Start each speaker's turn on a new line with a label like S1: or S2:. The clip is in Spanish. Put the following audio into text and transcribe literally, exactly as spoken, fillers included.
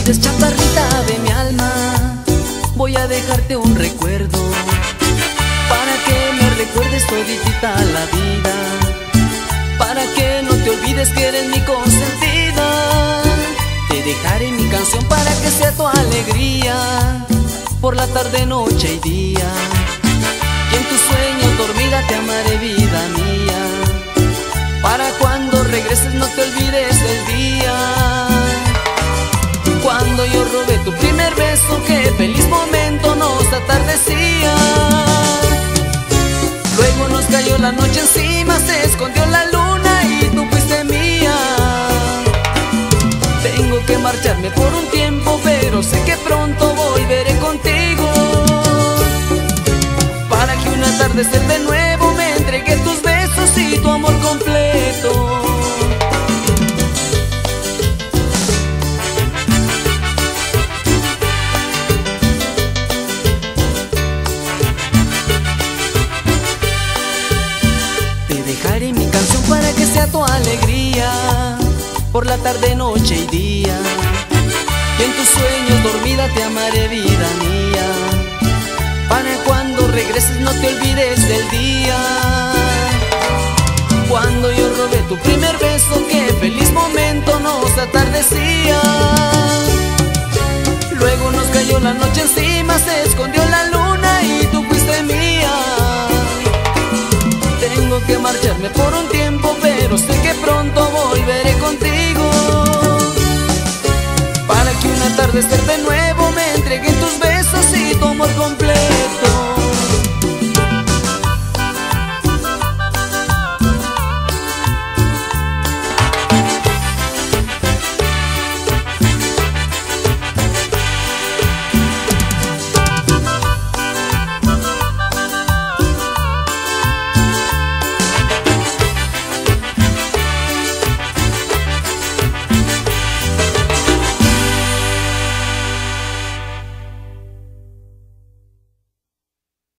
S1: olvides, chaparrita de mi alma. Voy a dejarte un recuerdo para que me recuerdes toditita la vida, para que no te olvides que eres mi consentida. Te dejaré mi canción para que sea tu alegría, por la tarde, noche y día. Y en tus sueños dormida te amaré, vida mía, para cuando regreses no te olvides del día. Cuando yo robé tu primer beso, qué feliz momento nos atardecía. Luego nos cayó la noche encima, se escondió la luna y tú fuiste mía. Tengo que marcharme por un tiempo, pero sé que pronto volveré contigo, para que un atardecer de nuevo me entregue tus besos y tu amor completo. Dejaré mi canción para que sea tu alegría, por la tarde, noche y día. Y en tus sueños dormida te amaré, vida mía, para cuando regreses no te olvides del día. Cuando yo robé tu primer beso, qué feliz momento nos atardecía. Luego nos cayó la noche encima, se escondió la luna y tú fuiste mía. Tengo que marcharme por un tiempo, pero sé que pronto volveré contigo.